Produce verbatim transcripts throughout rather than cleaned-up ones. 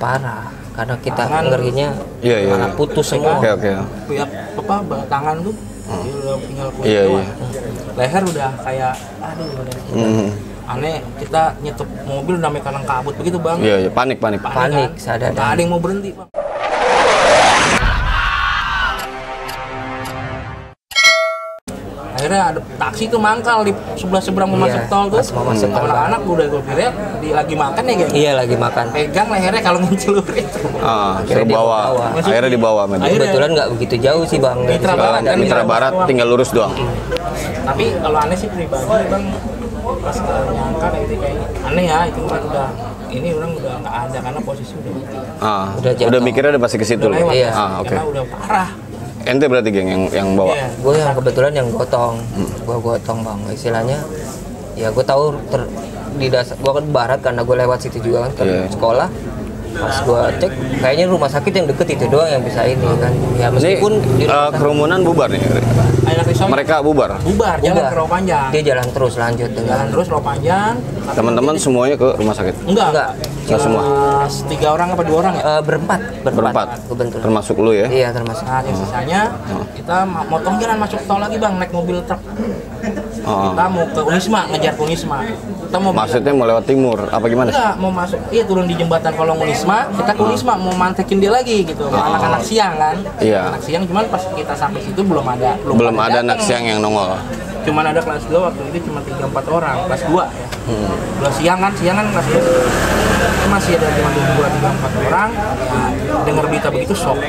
parah karena kita Tangan. ngerinya Iya, iya, malah iya. putus semua. Oke oke. Pihak apa bah, tangan tuh dia udah tinggal kulit Iya, doang. iya. Leher udah kayak aduh udah. Hmm. Aneh, kita nyetup mobil udah sampai kalang kabut begitu bang. Iya iya, panik panik. Panik, kan? sadar. Nggak ada yang mau berhenti bang. Akhirnya ada taksi tuh mangkal di sebelah seberang mau Iya, masuk tol tuh. pas mau masuk tol. Anak-anak udah gue kira di lagi makan ya geng. Iya lagi makan. Pegang lehernya kalau ngecelurit. Ah, Akhirnya suruh bawa. dibawa. Akhirnya dibawa sama dia. Akhirnya- Kebetulan nggak begitu jauh sih bang. dari Mitra sini. Barat Ke kan, Mitra Mitra Barat Barat. tinggal lurus doang. Tapi kalau aneh sih pribadi bang, pas nyangka kayak itu kayak aneh ya itu kan udah ini orang udah nggak ada karena posisi udah Ah, Udah udah, jatuh. mikirnya udah pasti ke situ udah loh. lewat. Iya. Ah, oke. Karena udah parah. Ente berarti geng yang yang bawa. Iya. Gue yang kebetulan yang gotong, gue gotong bang. Istilahnya, ya gue tahu ter, di dasar gue kan barat karena gue lewat situ juga kan ke Iya. sekolah. Pas gue cek, kayaknya rumah sakit yang deket itu doang yang bisa ini kan. Ya Ini meskipun di eh, rumah sakit kerumunan bubar nih. Ayo risau Mereka bubar. bubar jalan Bubar. ke Rawa Panjang. dia jalan terus lanjut dengan Jalan terus Rawa Panjang. Teman-teman semuanya ke rumah sakit. Enggak, Enggak. Enggak semua. Eh, tiga orang apa dua orang ya? eh, berempat, Berempat. kebetulan. Termasuk lu ya. Iya termasuk. Nah, yang sisanya kita ma- motong jalan masuk tol lagi bang, naik mobil truk. Oh. Kita mau ke Unisma, ngejar ke Unisma. Kita mau Maksudnya mau lewat timur apa gimana? enggak mau masuk, iya turun di jembatan Kolong Unisma, kita ke Unisma mau mantekin dia lagi gitu. Anak-anak siang kan? Iya. Anak siang cuman pas kita sampai situ belum ada Belum ada datang. anak siang yang nongol. Cuman ada kelas dua waktu itu cuma tiga empat orang, kelas dua ya. Hmm. Kelas siang kan, siang kan kelas dua. Masih ada cuma dua tiga empat orang. Ya, dengar berita begitu shock.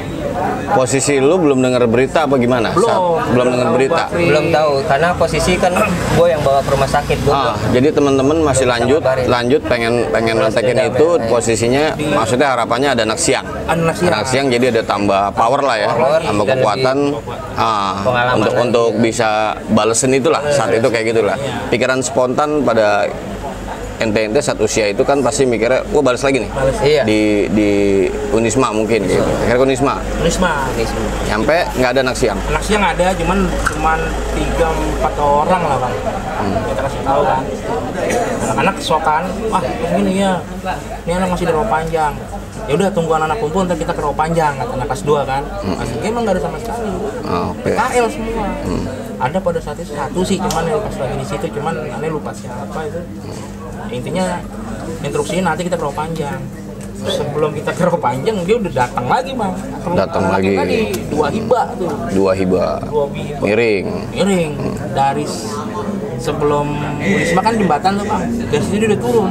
Posisi lu belum dengar berita apa gimana? Belum. Saat- belum dengar Tahu, berita. Bakri. Belum tahu karena posisi kan gue yang bawa ke rumah sakit gue. Ah, jadi teman-teman masih Belum lanjut, bisa ngabarin. lanjut pengen pengen nantekin beda, itu beda, ya. posisinya, maksudnya harapannya ada anak siang. Anak siang. Anak siang jadi ada tambah power lah ya, Power tambah dan kekuatan ah, pengalaman untuk lagi. untuk bisa balesin itulah saat itu kayak gitulah. Pikiran spontan pada ente-ente saat usia itu kan pasti mikirnya, wah balas lagi nih Iya. di di Unisma mungkin gitu. Akhirnya ke Unisma, Unisma. Ini semua. nyampe nggak ada anak siang. Anak siang ada, cuman cuman tiga empat orang lah bang. Kita kasih tahu kan. Anak-anak sokan, wah begini ya, ini anak masih di Rawa Panjang. Ya udah tunggu anak-anak kumpul, ntar kita ke Rawa Panjang, kata anak kelas dua kan. Kelas tiga emang nggak ada sama sekali. Ah, Oke. K L semua. Ada pada saat itu satu sih, cuman yang pas lagi di situ, cuman aneh lupa siapa itu. Intinya instruksinya nanti kita ke Rawa Panjang. Sebelum kita ke Rawa Panjang dia udah datang lagi bang. Datang lagi. Tadi dua hibah tuh. Dua hibah, Dua hibah. miring. Miring dari s- sebelum Unisma kan jembatan tuh bang. Dari situ dia udah turun.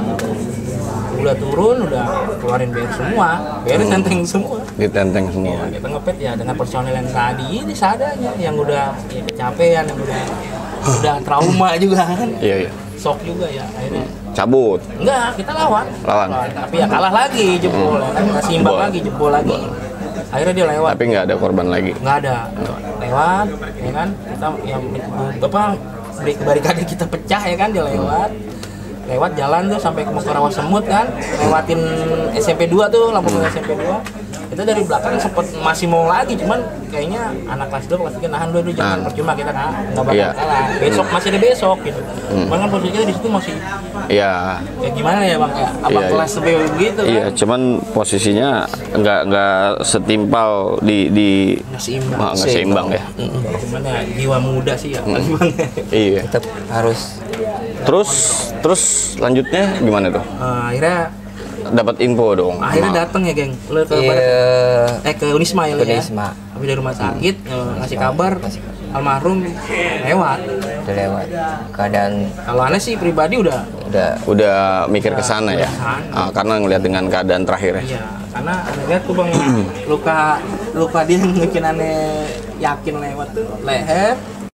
Udah turun, udah keluarin B R semua. B R tenteng semua. Ditenteng semua. Ya, kita ngepet ya dengan personel yang tadi ini seadanya yang udah ya, kecapean, yang udah udah trauma juga kan. Iya iya. Shock juga ya akhirnya. Cabut. Enggak, kita lawan. Lawan. Tapi ya kalah lagi jebol, ya kan masih imbang Jebol. lagi, jebol lagi. Akhirnya dia lewat. Tapi nggak ada korban lagi. Nggak ada. Lewat, ya kan? Kita yang apa barikade kita pecah ya kan dia lewat. Lewat jalan tuh sampai ke Rawa Semut kan, lewatin S M P dua tuh, lampu merah S M P dua. Kita dari belakang sempet masih mau lagi, cuman kayaknya anak kelas dua kelas tiga nahan dulu jangan Nahan. percuma kita nggak nggak bakal Iya. kalah. Besok masih ada besok gitu. Cuman kan posisi kita di situ masih Iya. ya gimana ya bang ya abang Iya, kelas lebih begitu Iya, kan cuman posisinya nggak nggak setimpal di di nggak seimbang. ah, nggak seimbang ya. Cuman ya jiwa muda sih ya paling bang. Iya. Tetap harus Terus terus lanjutnya gimana tuh? Eh, akhirnya Dapat info dong. akhirnya sama- datang ya geng lo ke iya, Barat- eh ke Unisma ya lo ya Unisma. tapi dari rumah sakit eh, ngasih kabar almarhum lewat. udah lewat keadaan Kalau aneh sih pribadi udah udah Udah mikir ke sana ya. Kesana. Ah, karena ngelihat dengan keadaan terakhir ya. iya karena aneh lihat tuh bang luka luka dia yang bikin aneh yakin lewat tuh leher.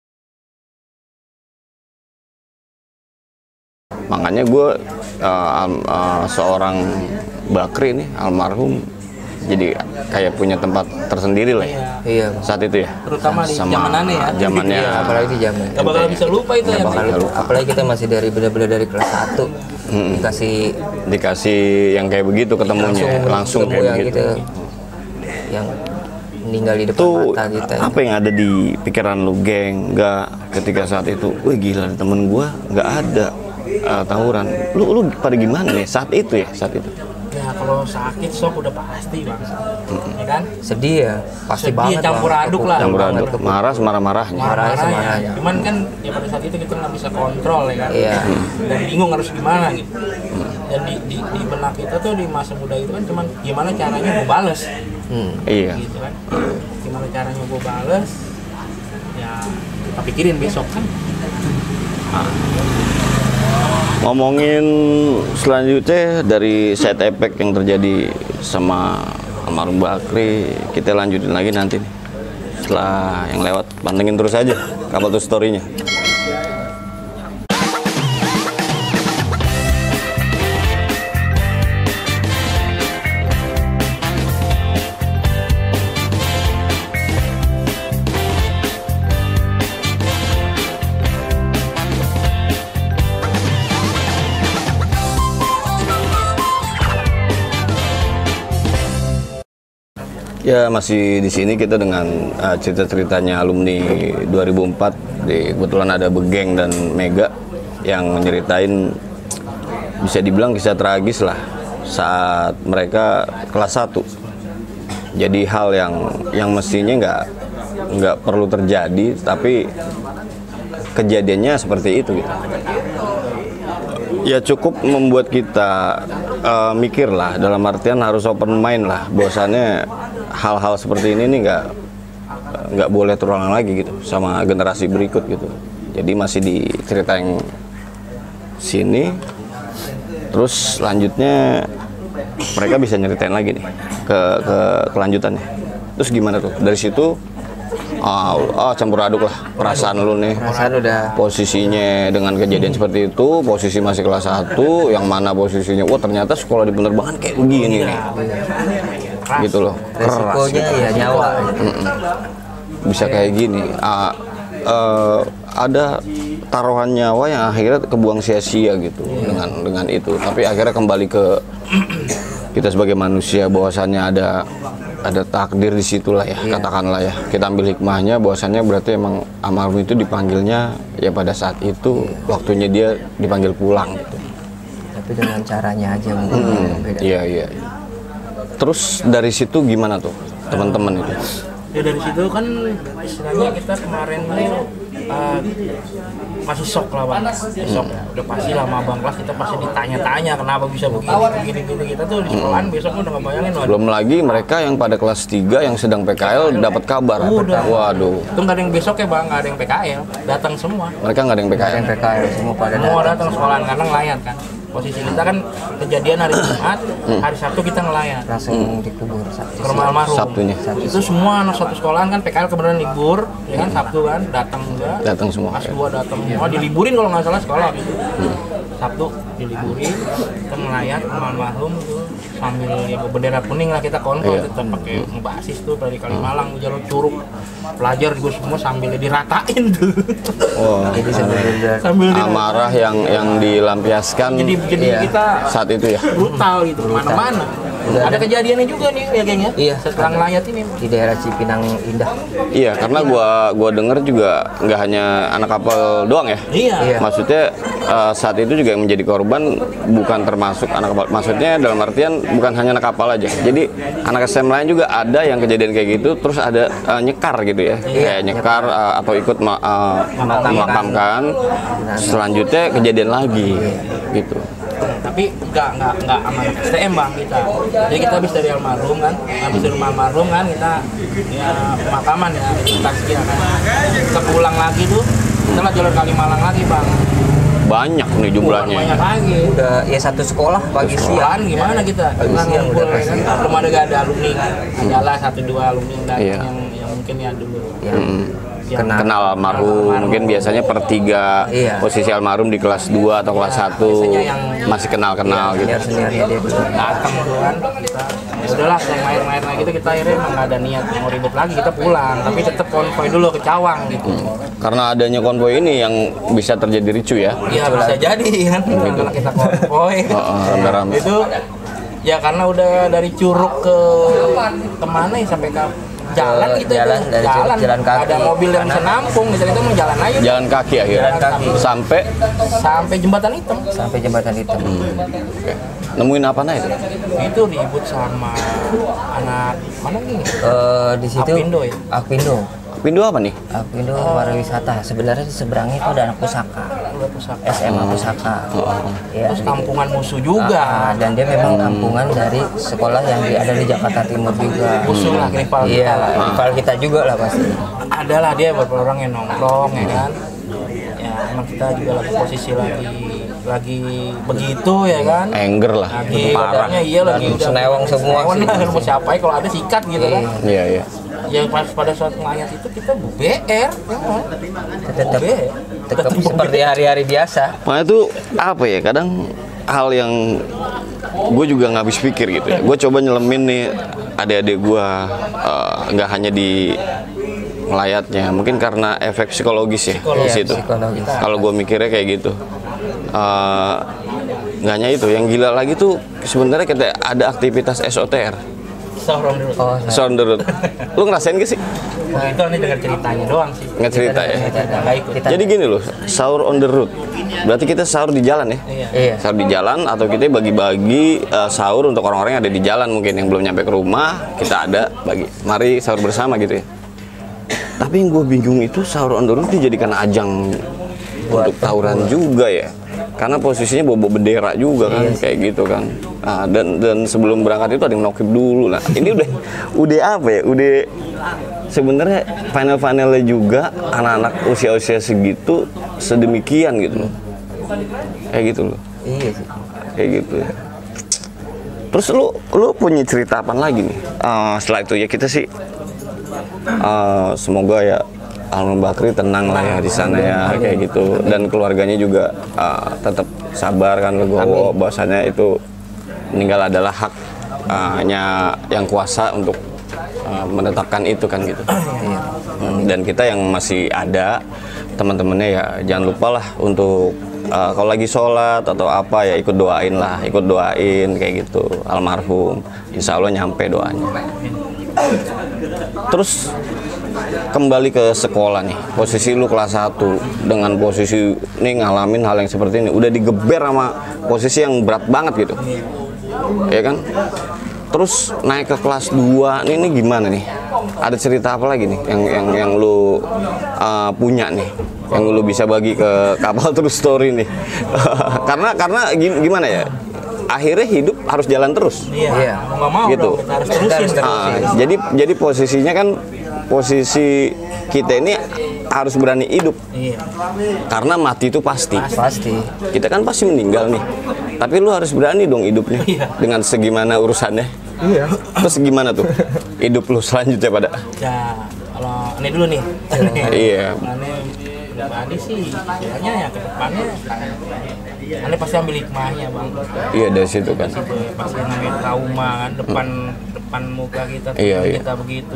Makanya gue uh, um, uh, seorang Bakri nih almarhum jadi kayak punya tempat tersendiri lah ya. Iya. iya Bang. Saat itu ya. Terutama di Sama zaman aneh ya. Zamannya. Iya, apalagi di zaman Gak bakal bisa lupa itu Nggak ya. bakal Bang. lupa. apalagi kita masih dari benar-benar dari kelas satu dikasih Dikasih yang kayak begitu ketemunya langsung, ketemu kayak yang begitu. gitu, yang meninggal di depan Itu mata kita apa yang ada di pikiran lu, geng? Nggak ketika saat itu, wih gila temen gua nggak ada uh, tawuran. Lu lu pada gimana nih saat itu ya saat itu? Ya kalau sakit shock udah pasti bang, Mm-mm. ya kan? Sedih ya, pasti Sedih, banget. campur Bang. aduk Kepuk- lah. Campur banget, aduk, kepuk- marah semarah-marahnya. Marah Marah-marahnya. semarahnya. Cuman kan ya pada saat itu kita nggak bisa kontrol ya kan. Iya. Dan bingung harus gimana gitu. Dan di, di, di benak kita tuh di masa muda itu kan cuman gimana caranya gue bales, Hmm. Iya. gitu kan. Gimana caranya gue bales, ya kita pikirin besok kan. Ngomongin selanjutnya dari side effect yang terjadi sama almarhum Bakri, kita lanjutin lagi nanti nih. Setelah yang lewat, pantengin terus aja Kapal Tuh Story-nya. Ya, masih di sini kita dengan uh, cerita-ceritanya alumni dua ribu empat. Di, kebetulan ada Begeng dan Mega yang nyeritain, bisa dibilang kisah tragis lah saat mereka kelas satu. Jadi hal yang yang mestinya nggak nggak perlu terjadi, tapi kejadiannya seperti itu gitu. Ya cukup membuat kita uh, mikir lah, dalam artian harus open mind lah, bahwasannya hal-hal seperti ini nih nggak nggak boleh terulang lagi gitu sama generasi berikut gitu. Jadi masih di cerita yang sini, terus selanjutnya mereka bisa nyeritain lagi nih ke ke kelanjutannya. Terus gimana tuh dari situ? Ah, ah, campur aduk lah perasaan lu nih. Perasaan udah Posisinya dengan kejadian seperti itu, posisi masih kelas satu, yang mana posisinya, wah ternyata sekolah di penerbangan kayak begini nih. Gitu loh. Keras. resikonya Gitu. ya nyawa. Mm-mm. Bisa kayak gini. Ah, eh, ada taruhan nyawa yang akhirnya kebuang sia-sia gitu dengan dengan itu. Tapi akhirnya kembali ke kita sebagai manusia, bahwasannya ada ada takdir di situlah ya, Iya. katakanlah ya. Kita ambil hikmahnya, bahwasannya berarti emang almarhum itu dipanggilnya ya pada saat itu, waktunya dia dipanggil pulang gitu. Tapi dengan caranya aja mungkin Hmm, beda. iya iya. Terus dari situ gimana tuh teman-teman itu? Ya dari situ kan istilahnya kita kemarin tuh uh, masih shock lah bang, shock. Udah pasti lah sama abang kelas kita pasti ditanya-tanya kenapa bisa begini begini begini. Kita tuh di sekolahan besok udah nggak bayangin loh. Belum lagi mereka yang pada kelas tiga yang sedang P K L dapat kabar. Udah. Waduh. Itu nggak ada yang besok ya bang, nggak ada yang P K L, datang semua. Mereka nggak ada yang P K L. Yang P K L semua pada Semua datang. datang sekolahan karena ngelayat kan. Posisi kita kan kejadian hari Jumat, hari Sabtu kita ngelayat Langsung dikubur Sabtu. ke rumah almarhum. Sabtunya. Itu semua anak satu sekolahan kan P K L kebetulan libur, ya kan Sabtu kan datang juga. Datang semua. Pas dua datang semua, diliburin kalau nggak salah sekolah gitu. Sabtu diliburin, kita ngelayat rumah almarhum tuh sambil ya bendera kuning lah kita kontrol, Iya. kita pakai ngebasis tuh dari Kalimalang jalur Curug. Pelajar juga semua sambil diratain tuh. Wah. Jadi sebenarnya sambil diratain. Amarah yang yang dilampiaskan Jadi jadi Iya. kita saat itu ya. brutal gitu mana-mana. Udah Ada ada. kejadiannya juga nih ya geng ya. Iya. Setelah ngelayat ini. di daerah Cipinang Indah. Iya, karena gua gua denger juga nggak hanya anak kapal doang ya. Iya. Iya. Maksudnya eh, saat itu juga yang menjadi korban bukan termasuk anak kapal. Maksudnya dalam artian bukan hanya anak kapal aja. Jadi anak S M lain juga ada yang kejadian kayak gitu, terus ada eh, nyekar gitu ya. Kayak nyekar eh, atau ikut ma- eh, memakamkan. Selanjutnya kejadian lagi gitu. Tapi nggak nggak nggak aman S T M bang kita. Jadi kita habis dari almarhum kan, habis dari rumah almarhum kan kita ya pemakaman ya taskia kan. Kita pulang lagi tuh, kita lah jalur Kalimalang lagi bang. Banyak nih jumlahnya. Banyak lagi. Udah ya satu sekolah pagi siang. Sekolahan gimana kita? Pagi Kita siang ngumpul udah ya pasti. kan. Belum ada gak ada alumni kan. Adalah satu dua alumni yang datang Iya. yang, yang mungkin ya dulu. Yang Yang kenal. Kenal almarhum, mungkin biasanya per tiga Iya. posisi almarhum di kelas dua atau kelas satu biasanya yang- masih kenal-kenal gitu. Senior seniornya dia dulu. Datang tuh kan kita ya udahlah setelah main-main lagi gitu kita akhirnya emang gak ada niat mau ribut lagi, kita pulang tapi tetap konvoy dulu ke Cawang gitu. Karena adanya konvoy ini yang bisa terjadi ricu ya. Iya bisa jadi kan karena kita konvoy Oh, oh, rame-rame. itu ya karena udah dari Curug ke kemana ya sampai ke jalan gitu jalan itu. dari jalan. jalan kaki. Ada mobil yang bisa nampung, misalnya itu mau jalan aja. Jalan kaki akhirnya. Jalan kaki. Sampai Sampai jembatan hitam. sampai jembatan itu. oke. Nemuin apa nah itu? Itu ribut sama anak mana nih? Eh, di situ Apindo ya? Apindo. Pindo apa nih? Apindo pariwisata. Sebenarnya di seberangnya itu ada anak pusaka. Udah pusaka. S M A pusaka. Ya, Terus kampungan musuh juga. Ah, dan dia memang kampungan dari sekolah yang di, ada di Jakarta Timur juga. Musuh lah, rival kita Iya, lah. rival kita juga lah pasti. Adalah dia beberapa orang yang nongkrong ya kan. Ya emang kita juga lagi posisi lagi lagi begitu ya kan. Anger lah, Lagi parah. badannya iya lagi Dan udah senewang semua senewang sih. lah, mau siapa kalau ada sikat gitu kan. Iya, iya. Ya pas pada saat ngelayat itu kita B R ya. Tetap B R. tetap seperti hari-hari biasa. Makanya tuh apa ya, kadang hal yang gue juga nggak habis pikir gitu ya. Gue coba nyelemin nih adik-adik gue, uh, nggak hanya di melayatnya, mungkin karena efek psikologis ya di Iya, situ. psikologis. Kalau gue mikirnya kayak gitu. Uh, nggak hanya itu, yang gila lagi tuh sebenarnya kita ada aktivitas S O T R. Sahur on the road. Oh, Sound the road. Lu ngerasain gak sih? Nah, itu aneh dengar ceritanya doang sih. Nggak cerita ya? Nggak ikut. Kita- Jadi gini loh, sahur on the road. Berarti kita sahur di jalan ya? Iya. Iya. Sahur di jalan, atau kita bagi-bagi uh, sahur untuk orang-orang yang ada di jalan, mungkin yang belum nyampe ke rumah, kita ada bagi. Mari sahur bersama gitu ya. Tapi yang gue bingung itu sahur on the road dijadikan ajang untuk tawuran juga ya. Karena posisinya bawa bendera juga kan, kayak gitu kan. Nah, dan dan sebelum berangkat itu ada yang nokip dulu. Nah, ini udah udah apa ya? Udah sebenarnya final-finalnya juga anak-anak usia-usia segitu sedemikian gitu loh. Kayak gitu loh. Iya sih. Kayak gitu ya. Terus lu lu punya cerita apa lagi nih? Eh, setelah itu ya kita sih eh, semoga ya Almarhum Bakri tenang lah ya di sana ya, kayak gitu, dan keluarganya juga uh, tetap sabar kan legowo, bahwasanya itu meninggal adalah hak uh, nya yang kuasa untuk uh, menetapkan itu kan gitu. Hmm, dan kita yang masih ada teman-temannya ya jangan lupa lah untuk uh, kalau lagi sholat atau apa ya ikut doain lah, ikut doain kayak gitu almarhum, insya Allah nyampe doanya. Terus kembali ke sekolah nih, posisi lu kelas satu dengan posisi nih ngalamin hal yang seperti ini, udah digeber sama posisi yang berat banget gitu, ya kan? Terus naik ke kelas dua nih, ini gimana nih? Ada cerita apa lagi nih yang yang yang lu uh, punya nih, yang lu bisa bagi ke Kapal True Story nih? Karena karena gimana ya? Akhirnya hidup harus jalan terus. Iya. Iya. Mau nggak mau Gitu. dong, kita harus terusin. harus terus. Ah, jadi jadi posisinya kan posisi kita ini harus berani hidup, Iya. karena mati itu pasti. Pasti. Kita kan pasti meninggal nih, tapi lu harus berani dong hidupnya Iya. dengan segimana urusannya. Iya. Terus gimana tuh hidup lu selanjutnya pada? Ya, kalau aneh dulu nih. Iya. Aneh pribadi sih, kayaknya ya ke depannya aneh pasti ambil hikmahnya bang. Iya dari situ kan. Itu pasti namanya trauma kan, depan depan muka kita tuh Iya, iya. kita begitu.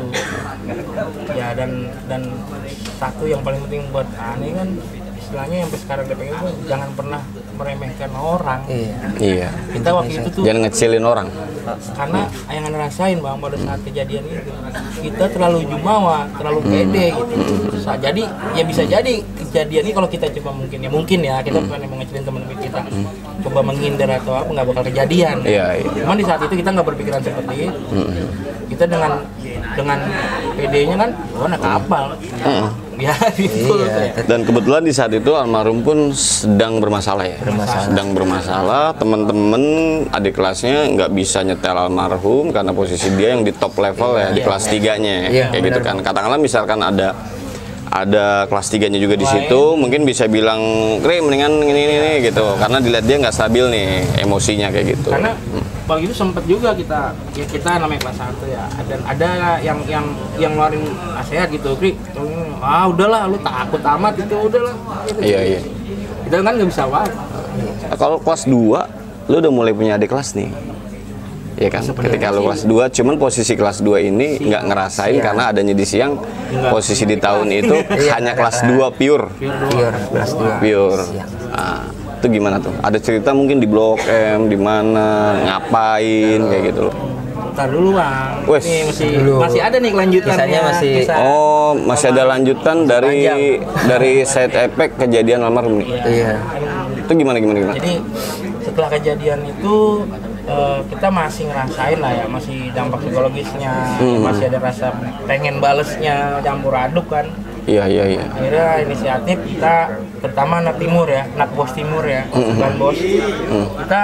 Ya dan dan satu yang paling penting buat aneh kan istilahnya yang sampai sekarang dia pengen tuh jangan pernah meremehkan orang. Iya. Iya. Kita waktu itu tuh Jangan ngecilin orang. karena yang anda rasain bang pada saat kejadian itu kita terlalu jumawa, terlalu pede gitu. Sa- jadi ya bisa jadi kejadian ini kalau kita coba mungkin ya mungkin ya kita bukan mau ngecilin teman-teman kita coba menghindar atau apa nggak bakal kejadian. Iya, iya. Cuman di saat itu kita nggak berpikiran seperti itu. Kita dengan dengan pedenya kan, oh nak kapal. Ya gitu. Iya. Dan kebetulan di saat itu almarhum pun sedang bermasalah ya. Bermasalah. Sedang bermasalah. Teman-teman adik kelasnya nggak bisa nyetel almarhum karena posisi dia yang di top level ya di Iya. kelas tiganya ya. Iya, Kayak gitu benar. kan. Katakanlah misalkan ada ada kelas tiganya juga di situ, mungkin bisa bilang, Kre mendingan ini ini ini," gitu. Karena dilihat dia nggak stabil nih emosinya kayak gitu. Karena waktu itu sempet juga kita ya kita namanya kelas satu ya dan ada yang yang yang ngeluarin nasihat gitu, Kri, ah udahlah lu takut amat itu udahlah. Gitu. Iya iya. Kita kan nggak bisa apa. Nah, kalau kelas dua, lu udah mulai punya adik kelas nih. Iya kan, ketika lu kelas dua, cuman posisi kelas dua ini nggak ngerasain karena adanya di siang, posisi di tahun itu hanya kelas dua pure. Pure kelas dua. Pure. Siang. Nah, itu gimana tuh? Ada cerita mungkin di Blok M, di mana, ngapain, kayak gitu loh. Ntar dulu bang, Wes. nih masih Dulu. masih ada nih kelanjutannya. Kisahnya masih- Kisah. Oh, masih ada lanjutan dari dari side effect kejadian almarhum nih. Iya. Itu gimana gimana gimana? Jadi setelah kejadian itu eh, kita masih ngerasain lah ya, masih dampak psikologisnya, Hmm. masih ada rasa pengen balesnya, campur aduk kan. Iya iya iya. Akhirnya inisiatif kita, terutama anak timur ya, anak bos timur ya, bukan bos. Kita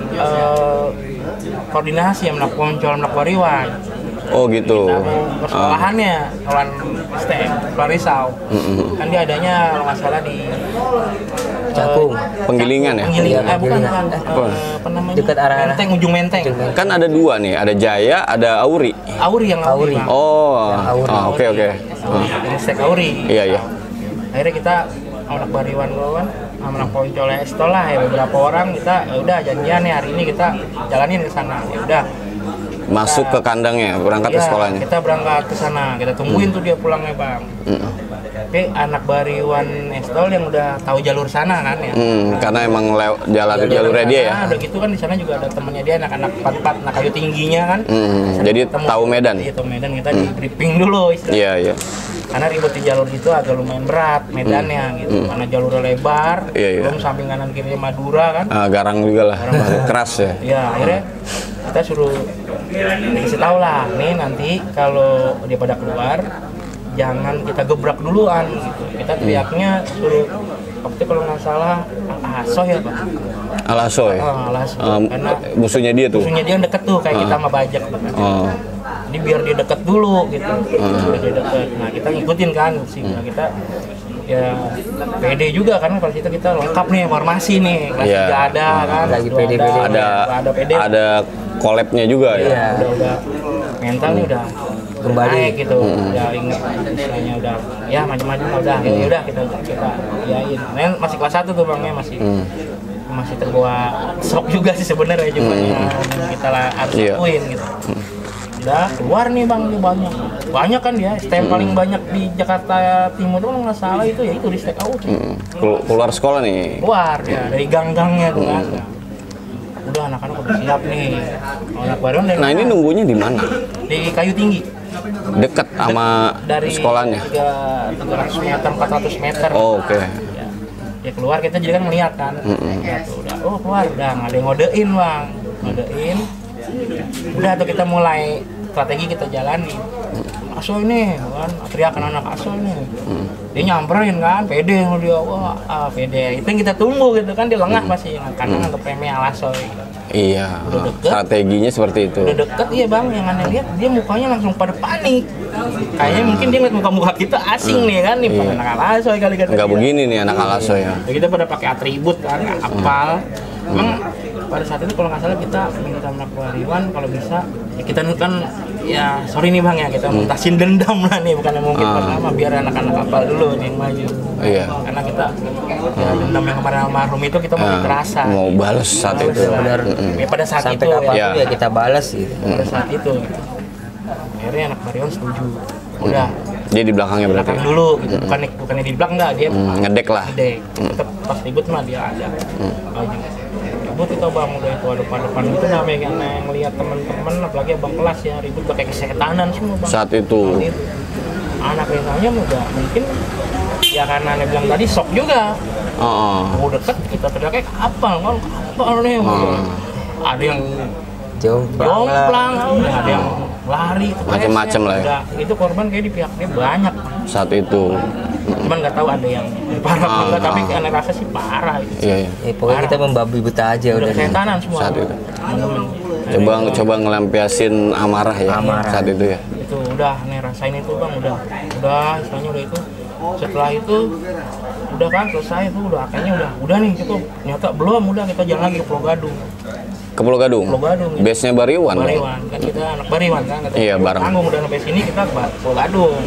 eh, koordinasi sama anak Poncol, anak Wariwan. Oh gitu. Kita mau ke sekolahannya, kawan S T M, Parisau. Kan dia adanya kalau nggak salah di Cakung. Penggilingan ya? Penggilingan, Iya, eh bukan Penggilingan. bukan. Eh, apa namanya? Dekat arah-arah. Menteng, ujung Menteng. Kan ada dua nih, ada Jaya, ada Auri. Auri yang Auri. Auri. Bang. Oh, Auri. ah, oke oke. Yang stek Auri. Iya iya. Akhirnya kita sama anak Bariwan kawan, sama anak Poncol Estol lah ya, beberapa orang kita ya udah janjian nih hari ini kita jalanin ke sana. Ya udah. Masuk ke kandangnya, berangkat ke Iya, sekolahnya. kita berangkat ke sana, kita tungguin tuh dia pulangnya bang. Mm. Tapi anak Bariwan Estol yang udah tahu jalur sana kan ya. Hmm, karena emang lew, jalan jalurnya dia ya. Nah, udah gitu kan di sana juga ada temennya dia, anak-anak empat-empat, anak kayu tingginya kan. Hmm, jadi Ketemu- tahu medan. Iya, tahu medan, kita di briefing dulu istilahnya. Iya iya. Karena ribut di jalur itu agak lumayan berat medannya gitu, karena jalurnya lebar, Iya, iya. belum samping kanan kirinya Madura kan. Ah, garang juga lah, keras ya. Ya akhirnya kita suruh dikasih tahu lah, nih nanti kalau dia pada keluar jangan kita gebrak duluan gitu. Kita teriaknya suruh waktu itu kalau nggak salah Aso ya pak. Alasoy. Oh, Alaso. Um, Karena musuhnya dia tuh. musuhnya dia yang deket tuh kayak kita sama bajak. Gitu. Oh. Jadi biar dia deket dulu gitu, biar dia deket. Nah kita ngikutin kan sih, nah, kita ya pede juga karena kalau kita kita lengkap nih formasi nih, kelas Iya. tiga ada kan, Lagi kelas dua pede-pede. Ada ada pede, ada collabnya juga ya. Iya. udah udah mental nih udah Kembali. naik gitu, udah inget istilahnya udah ya macam-macam lah, udah ya udah kita kita yain. Nah, masih kelas satu tuh bangnya masih masih terbawa shock juga sih sebenarnya cuma yang kita lah harus Iya. lakuin gitu. Udah keluar nih bang, dia banyak banyak kan dia stem paling banyak di Jakarta Timur tuh nggak salah itu ya itu di stek out Hmm, kelu- keluar sekolah nih. keluar ya dari gang-gangnya tuh kan. Udah anak-anak udah siap nih. Anak baru dari Nah, ini nunggunya di mana? di Kayu Tinggi Dekat sama dari sekolahnya. tiga ratus meter empat ratus meter. Oh, oke. Ya. Dia keluar kita jadi kan melihat kan. Ya, tuh, udah oh keluar udah nggak ada yang ngodein bang, ngodein. Udah tuh kita mulai strategi kita jalani. Aso ini kan teriakan anak Aso ini. Dia nyamperin kan, pede sama dia. Wah, ah, pede. Itu yang kita tunggu gitu kan, dia lengah pasti karena nganggep remeh Alaso gitu. Iya. Udah deket. Strateginya seperti itu. Udah deket iya bang, yang aneh lihat dia mukanya langsung pada panik. Kayaknya mungkin dia ngeliat muka-muka kita asing nih kan, nih pada anak Alaso kali kata Enggak dia. begini nih anak Alaso ya. Ya, kita pada pakai atribut kan, nggak hafal. Emang pada saat itu kalau nggak salah kita minta anak Wariwan kalau bisa ya kita kan ya sorry nih bang ya kita muntasin dendam lah nih bukan yang mungkin Ah. pertama biar anak-anak hafal dulu nih yang maju. Iya. Karena kita ya, dendam yang kemarin almarhum itu kita mau Ah, terasa. mau bales saat itu. Benar. Ya, pada saat Sampai itu kapan ya. ya kita balas gitu. pada saat itu akhirnya anak Marion setuju udah Dia di belakangnya berarti. belakang dulu gitu bukan bukannya di belakang enggak dia Hmm, ngedek lah. gede tetap pas ribut mah dia ada maju ribut itu bang udah itu depan-depan itu namanya kan yang ngelihat teman-teman apalagi abang kelas ya ribut pakai kesetanan semua bang Saat itu. Saat itu. Anak misalnya udah mungkin ya karena dia bilang tadi shock juga Oh, oh. mau deket kita teriaknya kapal kan kapal nih ada yang Jomplang lah. jomplang, ada yang lari, Macem-macem lah ya. Udah, itu korban kayak di pihak dia banyak. Saat itu. Cuman nggak tahu ada yang parah apa Ah, enggak, tapi ah. karena rasa sih parah itu. Iya, iya. Ya, pokoknya kita membabi buta aja Udah udah. kesetanan semua. Saat itu. Temen-temen. Coba coba ngelampiasin amarah ya Amarah. saat itu ya. Itu udah nih rasain itu bang, udah, udah istilahnya udah itu. Setelah itu udah kan selesai itu udah akhirnya udah udah nih cukup. Nyata belum udah kita jalan lagi ke Pulau Gadung. Ke Pulau Gadung. Pulau Gadung. Ya. Base-nya Bariwan. dong. Bariwan kan kita anak Bariwan kan kata Iya, kita, bareng. tanggung udah sampai sini kita ke Pulau Gadung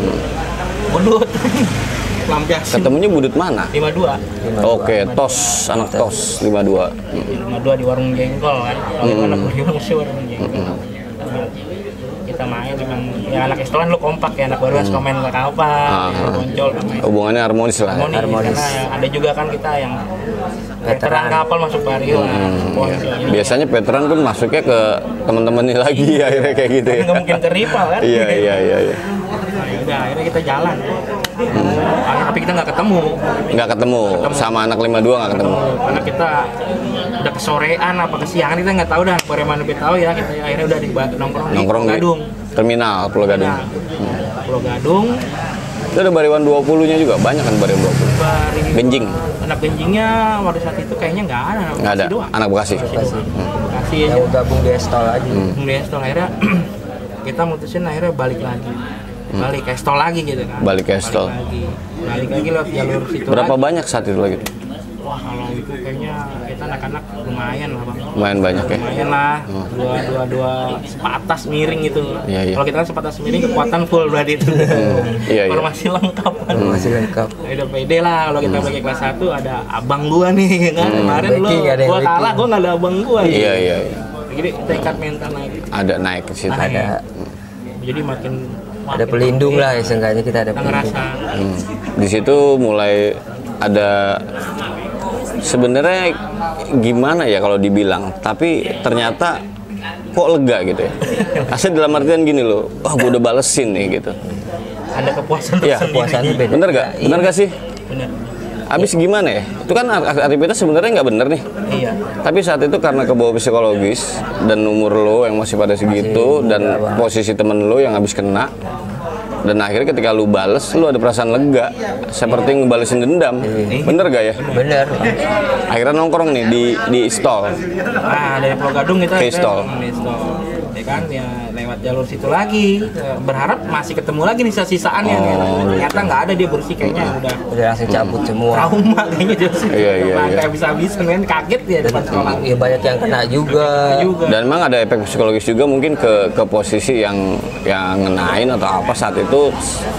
budut lampiasin Ketemunya budut mana? lima dua Oke, tos, anak tos lima dua. lima dua di warung jengkol kan kalau hmm. anak Bariwan mesti warung jengkol kita kita main memang ya anak estolan lu kompak ya, anak baruan suka main ke apa, Ah. muncul main. Hubungannya harmonis lah. Harmonis, Harmonis. karena ya ada juga kan kita yang Veteran. veteran kapal masuk Vario lah, muncul. Biasanya veteran pun masuknya ke teman-temannya lagi akhirnya kayak gitu ya. Nggak mungkin ke rival kan? Iya iya iya. iya. Nah, ya udah akhirnya kita jalan. Ah, tapi kita nggak ketemu. Nggak ketemu sama anak lima dua nggak ketemu. Karena kita udah kesorean apa kesiangan kita nggak tahu dah, Korea mana lebih tahu ya, kita akhirnya udah di nongkrong, Nongkrong di di Gadung. terminal Pulau Gadung. Nah, Pulau Gadung. Itu ada bariwan dua puluh-nya juga, banyak kan bariwan dua puluh. Bari, Benjing. Anak benjingnya pada saat itu kayaknya nggak ada. anak Nggak ada, Bekasi doang. anak Bekasi. Bekasi doang. Bekasi aja. Yang gabung di Estol aja. Kemudian setelah akhirnya kita mutusin akhirnya balik lagi. Balik ke Estol lagi gitu kan. Balik ke Estol. Balik lagi. Balik lagi lewat jalur situ Berapa lagi. banyak saat itu lagi? Wah, kalau itu kayaknya kita anak-anak lumayan lah, Bang. Lumayan banyak ya. Lumayan lah, dua dua dua sepatas miring gitu. Iya, iya. Kalau kita kan sepatas miring kekuatan full berarti itu. Iya, iya. Formasi lengkap kan. Masih lengkap. Ya udah pede lah kalau kita bagi kelas satu ada abang gua nih kan. Kemarin lu Backing, ada yang gua kalah, backing. gua nggak ada abang gua. Iya iya. iya. Jadi tekad mental lagi. Ada naik ke situ. Naik. Ada Jadi makin ada makin pelindung pede, lah ya, seenggaknya kita ada kita pelindung. ngerasa Hmm. Di situ mulai ada sebenarnya gimana ya kalau dibilang, tapi ternyata kok lega gitu ya. Asli dalam artian gini loh, wah gue udah balesin nih gitu. ada kepuasan Iya, tersendiri. Puasannya beda. Bener gak? Bener gak sih? Bener. Abis gimana ya? Itu kan aktivitas sebenarnya nggak bener nih. Iya. Tapi saat itu karena kebawa psikologis dan umur lo yang masih pada segitu dan posisi temen lo yang habis kena, dan akhirnya ketika lu bales, lu ada perasaan lega seperti ngebalesin dendam. Bener gak ya? Bener. Akhirnya nongkrong nih di di stall. Nah, dari Pulau Gadung kita Ke Istol. ke Istol. Ya kan, ya lewat jalur situ lagi. Berharap masih ketemu lagi nih sisa-sisaannya. Oh, kan. gitu. Ternyata nggak ada, dia bersih kayaknya udah Udah langsung cabut semua. trauma kayaknya dia sih. Iya, iya, iya. Nggak bisa-bisa kan, kaget ya depan sekolah. Ya banyak yang kena juga. Juga. Dan memang ada efek psikologis juga mungkin ke ke posisi yang yang ngenain atau apa saat itu.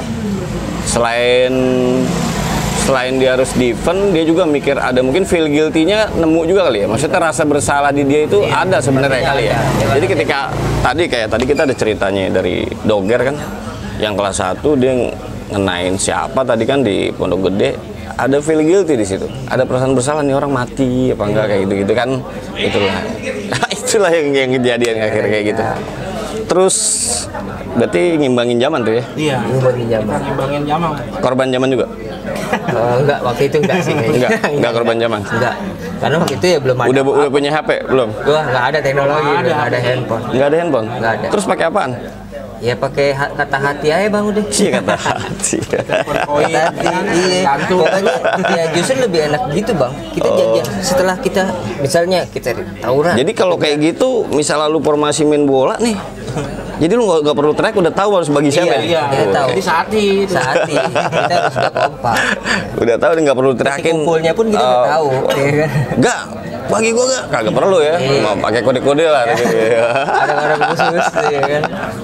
Selain selain dia harus defend, dia juga mikir ada mungkin feel guilty-nya nemu juga kali ya. Maksudnya rasa bersalah di dia itu ada sebenarnya kali ya. Jadi ketika tadi kayak tadi kita ada ceritanya dari Doger kan, yang kelas satu dia ngenain siapa tadi kan di Pondok Gede, ada feel guilty di situ. Ada perasaan bersalah nih orang mati apa enggak kayak gitu-gitu kan. Itulah. Itulah yang yang kejadian akhirnya kayak gitu. Terus berarti ngimbangin zaman tuh ya. Iya. Ngimbangin zaman. Kita ngimbangin zaman. Korban zaman juga. Oh, enggak, waktu itu enggak sih kayaknya. Enggak, enggak korban zaman. Enggak. Karena waktu itu ya belum ada. Udah udah punya H P belum? Gua enggak ada teknologi, Nggak ada. enggak ada handphone. Enggak ada handphone? Nggak ada. Terus pakai apaan? Ya pakai ha- kata hati aja Bang udah. Iya kata hati. Koin, Kata hati, iya. jantung. Pokoknya ya justru lebih enak gitu Bang. Kita janjian setelah kita misalnya kita tawuran. Jadi kalau kayak gitu, misalnya lu formasi main bola nih, jadi lu nggak nggak perlu track, udah tahu harus bagi siapa. Iya, ya? kita tahu. Jadi saat itu. Saat ini kita harus sudah kompak. Udah tahu, nggak perlu Kasih trackin. kumpulnya pun kita udah Oh, tahu, ya kan? Enggak, bagi gua enggak, kagak perlu ya. Iya. Mau pakai kode-kode lah. Gitu. Ada orang khusus, ya kan?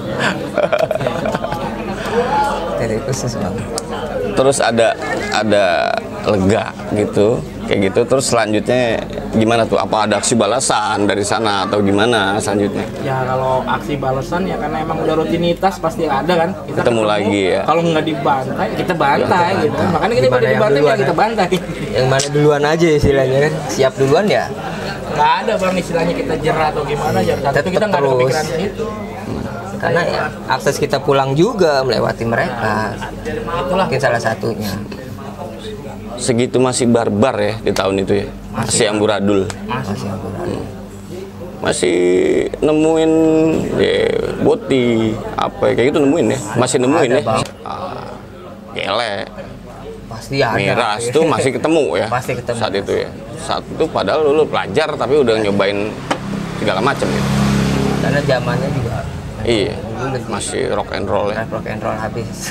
Dari khusus Bang. Terus ada ada lega gitu, kayak gitu. Terus selanjutnya gimana tuh? Apa ada aksi balasan dari sana atau gimana selanjutnya? Ya kalau aksi balasan ya karena emang udah rutinitas pasti ada kan. Kita Ketemu lagi ya. Kalau nggak dibantai, kita bantai Kita gitu. bantai. Makanya kita Gimana udah yang dibantai, duluan, ya kita ya? bantai. Yang mana duluan aja istilahnya kan? Siap duluan ya? Nggak ada bang istilahnya kita jerah atau gimana. Jam satu Tetep kita nggak ada terus. kepikiran itu. Karena ya, akses kita pulang juga melewati mereka. Itulah. Mungkin salah satunya. Segitu masih barbar ya di tahun itu ya. Masih amburadul. Masih amburadul. Masih nemuin ya, boti apa ya, kayak gitu nemuin ya. Masih nemuin Ada, ya. Bang. Ah, gele, Pasti ada. miras tuh masih ketemu ya. Pasti ketemu. Saat itu ya. Saat itu padahal lu pelajar tapi udah nyobain segala macam ya. Karena zamannya juga Iya. dulu lebih Masih rock and roll ya. rock and roll habis.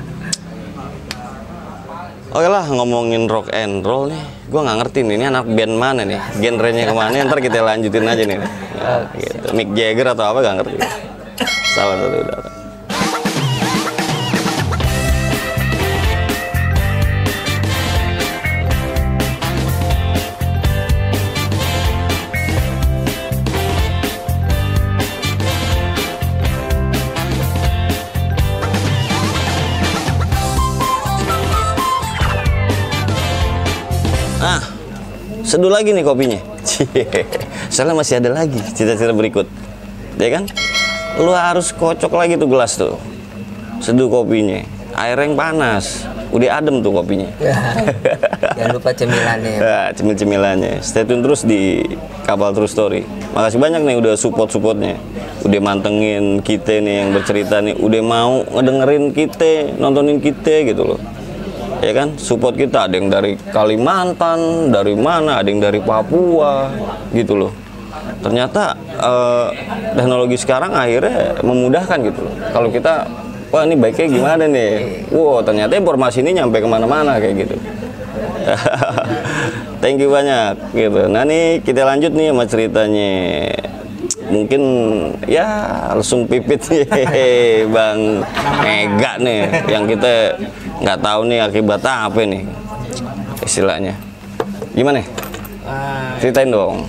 Oke lah, ngomongin rock and roll nih, gue nggak ngerti nih, ini anak band mana nih, genrenya kemana, ntar kita lanjutin aja nih. Nah, gitu. Mick Jagger atau apa nggak ngerti. Salah satu udah. Ah, seduh lagi nih kopinya. Soalnya masih ada lagi cita-cita berikut. Ya kan? Lu harus kocok lagi tuh gelas tuh. Seduh kopinya. Air yang panas. Udah adem tuh kopinya. Jangan lupa cemilannya. Nah, cemil-cemilannya. Stay tune terus di Kapal True Story. Makasih banyak nih udah support-supportnya. Udah mantengin kita nih yang bercerita nih. Udah mau ngedengerin kita, nontonin kita gitu loh. Ya kan, support kita ada yang dari Kalimantan, dari mana, ada yang dari Papua gitu loh. Ternyata eh, teknologi sekarang akhirnya memudahkan gitu loh. Kalau kita, wah ini baiknya gimana nih? Wow, ternyata informasi ini nyampe kemana-mana kayak gitu. Thank you banyak gitu. Nah nih kita lanjut nih sama ceritanya. Mungkin ya langsung pipit nih Bang Mega nih yang kita nggak tahu nih akibatnya apa nih istilahnya. Gimana? Ah, Ceritain dong.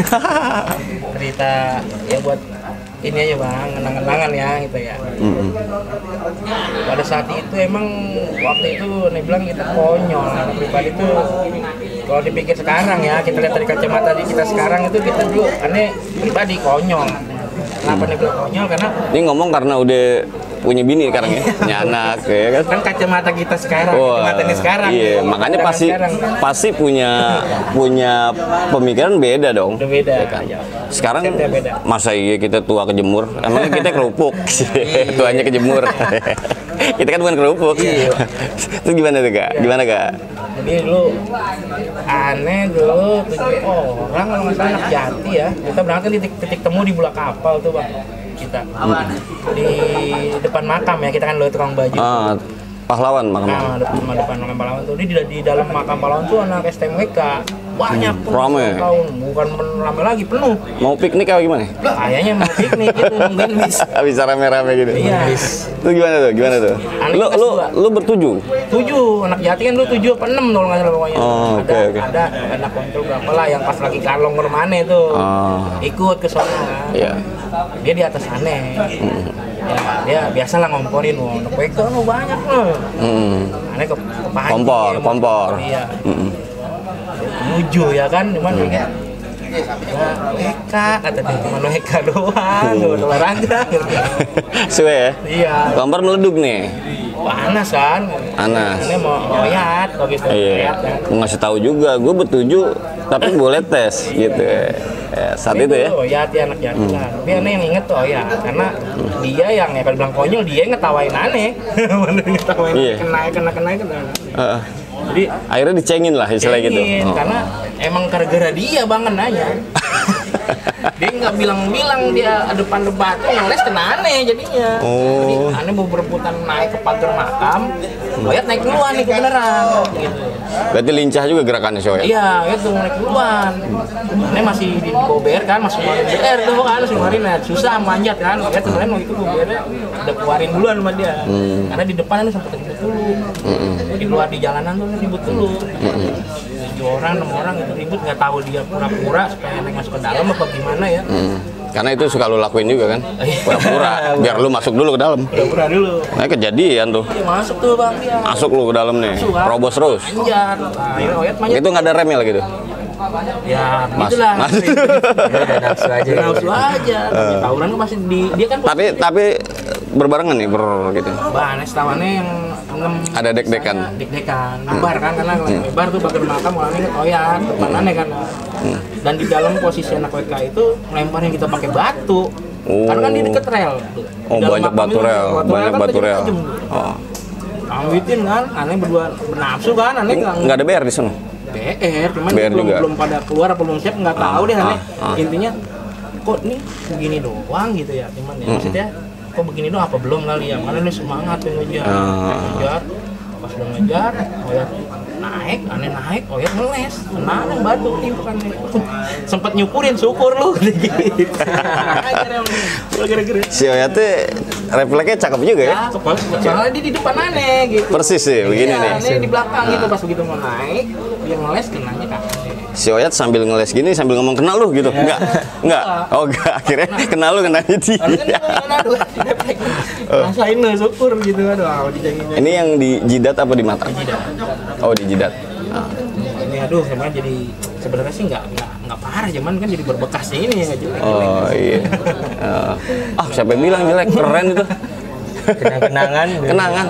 cerita ya buat ini aja bang, kenang-kenangan ya gitu ya. Mm-mm. Pada saat itu emang waktu itu nih bilang kita konyol, anak pribadi itu kalau dipikir sekarang ya, kita lihat dari kacamata di kita sekarang itu kita dulu aneh pribadi konyol. Kenapa nih bilang konyol? Karena Ini ngomong karena udah punya bini sekarang ya, punya anak ya kan. kan kacamata kita sekarang, Wah, kacamata ini sekarang. iya, gitu. makanya Jangan pasti sekarang. pasti punya punya pemikiran beda dong. Udah beda. Ya kan? Sekarang Konsepnya beda. masa iya kita tua kejemur, emangnya kita kerupuk, tuanya kejemur. Kita kan bukan kerupuk. Itu gimana tuh kak? Gimana kak? Jadi dulu aneh dulu tujuh orang kalau nggak salah anak Jati ya. Kita berangkat di titik, titik temu di Bulak Kapal tuh bang. Kita di depan makam ya, kita kan lo tukang baju. Ah, pahlawan makam. Nah, depan, depan makam pahlawan tuh di, di dalam makam pahlawan tuh anak S T M W K banyak Hmm, tuh rame. tahun, bukan rame lagi penuh. Mau piknik apa gimana? Kayaknya mau piknik gitu mungkin bisa. Bisa rame-rame gitu. Iya. Itu gimana tuh? Gimana tuh? Anak Lu kelas lu dua. lu bertuju? Tujuh anak Jati kan dulu tujuh apa enam kalau nggak salah pokoknya. Oh, ada oke, oke. ada anak kontrol berapa lah yang pas lagi kalong bermane tuh Ah. ikut ke sana kan. Iya. Dia di atas aneh. Ya, dia biasalah ngomporin, wah anak W K oh, banyak loh. Hmm. Aneh ke kepanci. Kompor, ya, kompor. Iya. Mm-mm. Tujuh ya kan, cuman ya. Ya, W K kata dia cuma W K doang, nggak olahraga. Gitu. Suwe ya? Iya. Kompor meleduk nih. Panas kan? Panas. Ini mau oyat, kalau gitu. Iya. Oyat, kan. Gue ngasih tahu juga, gue bertuju tapi boleh tes gitu. Ya, saat itu ya. Oh ya, dia anak Jati lah. Tapi aneh yang inget tuh oh ya, karena dia yang ya kalau bilang konyol dia yang ngetawain aneh. Bener ngetawain Iya. kena kena kena kena. Heeh. Jadi Akhirnya dicengin lah istilah gitu. cengin, Oh. karena emang gara-gara dia banget nanya. Dia nggak bilang-bilang dia depan debat tuh yang les kena aneh jadinya. Oh. Jadi aneh mau berebutan naik ke pagar makam, Oyat naik duluan nih kebenaran gitu. Berarti lincah juga gerakannya Shoy. Iya, itu naik duluan. Ini masih di bawah B R kan, masih ngeluarin B R tuh kan, masih ngeluarin ya. Susah manjat kan. Ya kemarin waktu itu B R-nya udah keluarin duluan sama dia. Karena di depan itu sempat ribut dulu. Di luar di jalanan tuh ribut dulu. Tujuh orang, enam orang itu ribut nggak tahu dia pura-pura supaya naik masuk ke dalam apa gimana ya. Hmm. Karena itu suka lu lakuin juga kan. Pura-pura biar lu masuk dulu ke dalam. Pura-pura dulu. Nah kejadian tuh. Dia masuk tuh bang dia. Masuk lu ke dalam nih. Masuk, kan. Robos terus. Manjat. Nah, akhirnya Oyat manjat. Itu nggak ada remnya gitu. Ya, Mas- itulah. mas- Ya udah nafsu aja. Nafsu aja. Tapi tawuran kan masih di dia kan tapi tapi berbarengan nih ber gitu. Bahannya setawannya yang enam Ada dek-dekan. dek-dekan lebar kan karena lebar tuh bagian makam orangnya ngetoyan depanannya kan dan di dalam posisi anak W K itu melemparnya kita pakai batu karena kan di deket rel. Di Oh dalam banyak makam batu itu, rel, banyak kan batu rel. tajam-tajam. Oh. Ambitin kan, aneh berdua bernafsu kan, aneh nggak Nggak ada B R di sana. B R, cuman B R belum juga. belum pada keluar apa belum siap nggak tahu deh aneh. ah. Intinya kok nih begini doang gitu ya, cuman ya maksudnya kok begini doang apa belum kali ya, mana nih semangat yang ngejar, Ah. ngejar, pas udah ngejar, Oyat naik, aneh naik, Oyat ngeles, kena yang batu nih bukan sempet nyukurin syukur lu gitu. Gara-gara Si Oyate refleksnya cakep juga ya. soalnya dia di depan aneh gitu. Persis sih begini Iya, nih. aneh di belakang gitu pas begitu mau naik, dia ngeles kenanya kan. Si Oyat sambil ngeles gini sambil ngomong kenal lu gitu. Enggak. Enggak. Oh enggak. Akhirnya kenal lu kenanya Karena kan dia. dia mana aduh, rasain lah syukur gitu aduh, dijengin. Ini yang di jidat apa di mata? Oh di jidat. Ah. Ini aduh sebenarnya jadi sebenarnya sih nggak nggak nggak parah, cuman kan jadi berbekasnya ini ya jelek. Oh iya. Uh, ah siapa yang bilang jelek, keren itu. Kenang-kenangan. Kenangan.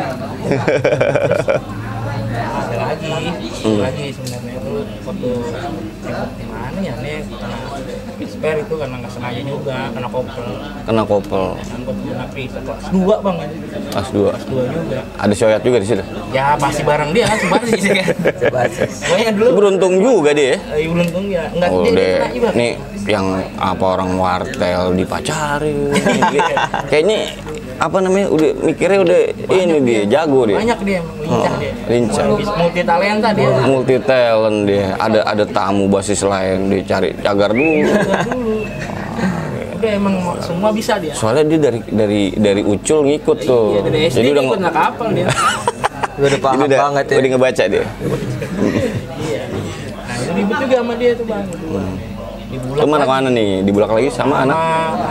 Ada lagi, hmm. lagi sebenarnya itu waktu di mana ya nih karena spare itu karena nggak sengaja juga kena kopel. Kena kopel. Angkut kena pis kelas dua bang. Kelas dua. Kelas dua juga. Ada Soyat juga di situ. Ya pasti bareng dia kan sebasis sih kan. Sebasis. Pokoknya dulu. Beruntung juga dia. Iya beruntung ya. Enggak oh, dia deh. kena juga. Nih yang apa orang wartel dipacarin. Kayaknya apa namanya udah mikirnya udah banyak ini dia, dia jago dia. Banyak dia emang lincah oh, dia. Lincah. Multi talenta dia. Multi talent dia. Ada ada tamu basis lain dia cari cagar dulu. Cagar dulu. Udah emang semua bisa dia. Soalnya dia dari dari dari Ucul ngikut tuh. Iya, dari S D jadi udah ngikut nggak kapal dia. Udah paham udah, banget ya. Udah ngebaca dia. Iya. Nah itu ribet juga sama dia tuh bang. Di Bulak. Itu mana mana nih? Di Bulak lagi sama anak?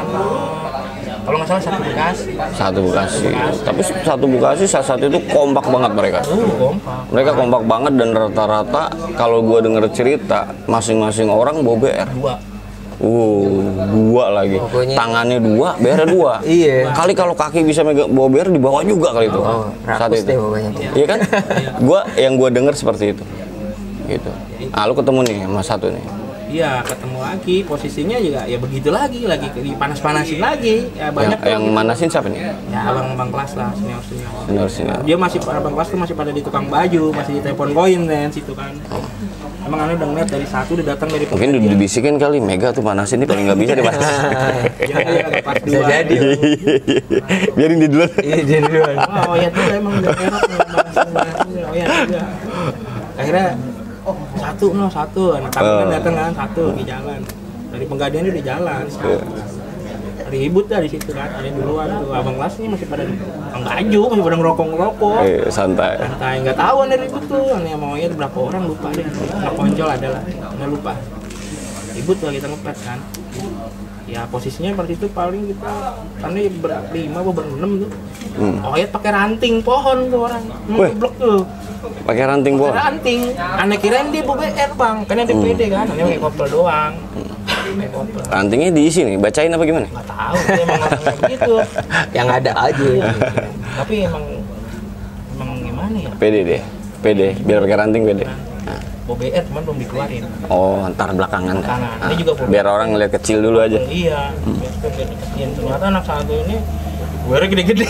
Kalau nggak salah satu Bekasi. Satu Bekasi. Tapi satu Bekasi saat satu itu kompak banget mereka. Uh, kompak. Mereka kompak banget dan rata-rata kalau gua denger cerita masing-masing orang bawa B R. Dua. Uh, dua lagi. Pokoknya... Tangannya dua, B R dua. Iya. Kali kalau kaki bisa megang bawa B R di bawah juga kali itu. Oh, saat itu. Deh, pokoknya. Iya kan? Gua yang gua denger seperti itu. Gitu. Ah, lu ketemu nih sama satu nih. Iya, ketemu lagi, posisinya juga ya begitu lagi, lagi dipanas-panasin lagi. Ya banyak yang, yang gitu. manasin siapa nih? Ya abang-abang kelas lah, senior-senior. Senior-senior. Dia masih abang kelas tuh masih pada di tukang baju, masih di telepon koin dan situ kan. Oh. Emang aneh udah ngeliat dari satu udah datang dari mungkin udah dibisikin kali Mega tuh panasin nih paling nggak bisa dipanasin. Bisa jadi. Biarin di duluan. Iya jadi duluan. Oh ya tuh emang udah enak panasin. Oh ya juga. Akhirnya oh satu no satu, nah tapi kan datang kan satu di jalan dari Penggadian udah jalan, yeah. Ribut dah di situ kan, ada duluan tuh abang kelasnya masih pada baju masih pada ngerokok ngerokok, eh, santai, santai nggak tahu ada ribut tuh, aneh maunya berapa orang lupa deh, anak ponjol adalah nggak lupa, ribut lah kita ngepet kan, ya posisinya seperti itu paling kita karena berlima atau berenam tuh, hmm. oh ya pakai ranting pohon tuh orang, ngeblok tuh. Pakai ranting pohon. Ranting. Aneh kirain dia bawa B R bang, karena D P D kan, aneh pakai kopel doang. Pakai kopel. Rantingnya diisi nih, bacain apa gimana? Nggak tahu, dia emang orangnya begitu. Yang ada aja. Tapi emang emang gimana ya? Pede deh, pede. Biar pakai ranting pede. Nah, bawa B R cuman belum dikeluarin. Oh, ntar belakangan. Belakangan. Nah, ini juga biar orang ngeliat kecil dulu aja. Iya. Hmm. Biar deketin. Ternyata anak satu ini gue gede-gede,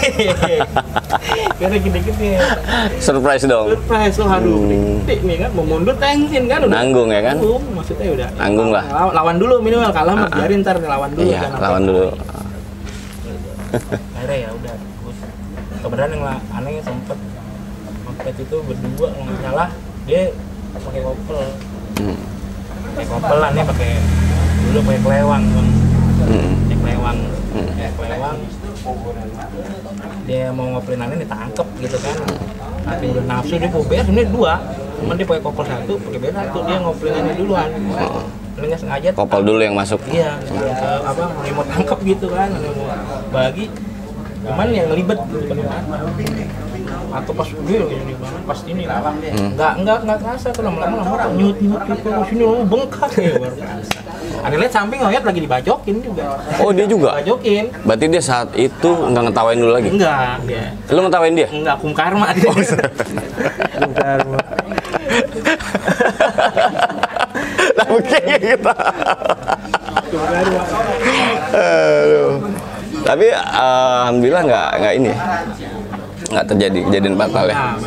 gue gede-gede. Surprise dong. Surprise loh, aduh hmm. gede nih kan, mau mundur tensin kan udah. Nanggung ya kan? Nanggung, maksudnya udah. Nanggung lah. Lawan, lawan dulu minimal, kalah mah biarin ntar lawan dulu. Iya, lawan dulu. Akhirnya ya udah, kebetulan yang aneh sempet mampet itu berdua nggak salah, dia pakai kopel, hmm. pakai kopel lah nih pakai dulu pakai kelewang bang, hmm. pakai kelewang, hmm. pakai kelewang. Dia mau ngopelin aneh ditangkep gitu kan, tapi udah nafsu dia bawa B R sebenarnya dua, cuman dia pakai kopel satu, pakai B R satu, dia ngopelin aneh duluan. Aneh nggak sengaja. Kopel dulu yang masuk. Iya, uh, apa mau tangkep gitu kan, aneh mau bagi, cuman yang ngelibet gitu kan. Atau pas gue ini banget pas ini lah, hmm. nggak nggak nggak kerasa tuh lama-lama lama nyut nyut gitu sini lu bengkak ya luar biasa. Ada lihat samping ngeliat lagi dibajokin juga. Oh dia juga. Bajokin. Berarti dia saat itu nggak ngetawain dulu lagi? Enggak dia. Lu ngetawain dia? Enggak, kum karma dia. Oh, kum karma. Nah mungkin kita. Kum karma. Aduh. Tapi uh, alhamdulillah nggak nggak ini. Nggak terjadi kejadian fatal ya? Nah,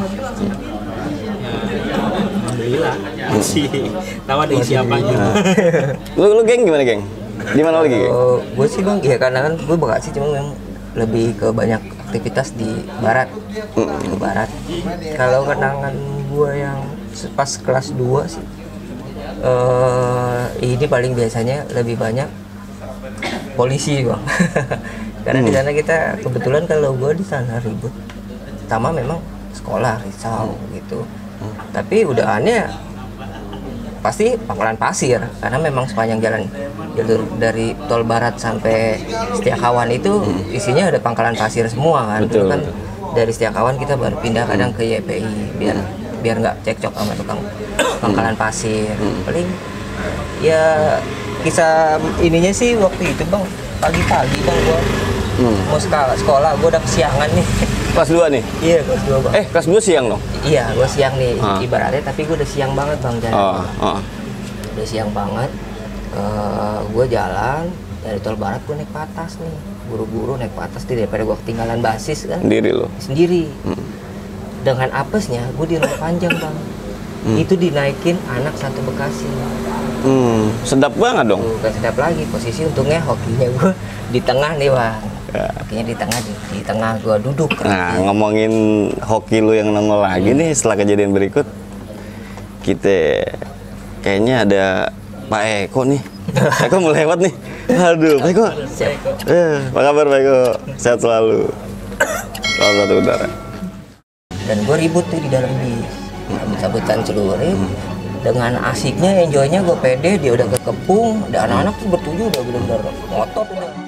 alhamdulillah sih tahu ada isi apanya. lu lu geng gimana geng? Di mana lagi geng? Uh, gue sih bang, ya karena kan gue Bekasi cuma memang lebih ke banyak aktivitas di barat, mm. ke barat. Kalau kenangan gue yang pas kelas dua sih, uh, ini paling biasanya lebih banyak polisi bang. Karena hmm. di sana kita kebetulan kalau gue di sana ribut, pertama memang sekolah risau gitu, hmm. tapi udahannya pasti pangkalan pasir karena memang sepanjang jalan jalur dari tol barat sampai Setiakawan itu hmm. isinya ada pangkalan pasir semua kan. Betul, kan betul. Dari Setiakawan kita baru pindah kadang ke Y P I biar biar nggak cekcok sama tukang pangkalan pasir. Paling ya kisah ininya sih waktu itu bang, pagi-pagi bang gua hmm. mau sekolah, sekolah gua udah kesiangan nih. Kelas dua nih? Iya kelas dua bang. Eh kelas dua siang dong? Iya gua siang nih ah. ibaratnya, tapi gua udah siang banget bang jalan. Oh, oh. Udah siang banget, uh, gua jalan dari tol barat, gua naik ke atas nih, buru-buru naik ke atas nih daripada gua ketinggalan basis kan. Sendiri lo? Sendiri. Hmm. Dengan apesnya gua di rel panjang bang. Hmm. Itu dinaikin anak satu Bekasi. Hmm, sedap banget dong. Bukan sedap lagi, posisi untungnya hokinya gue di tengah nih bang. Ya. Hokinya di tengah, di, di tengah gue duduk. Nah ya. Ngomongin hoki lu yang nongol lagi hmm. nih setelah kejadian berikut, kita kayaknya ada Pak Eko nih. Pak Eko mau lewat nih. Aduh, Pak Eko. Eh, apa kabar Pak Eko? Sehat selalu. Selamat satu udara. Dan gue ribut tuh di dalam bis, sabut-sabutan celurit. Hmm. Dengan asiknya, enjoynya gue pede, dia udah kekepung, dan anak-anak tuh bertujuh udah bener-bener ngotot udah.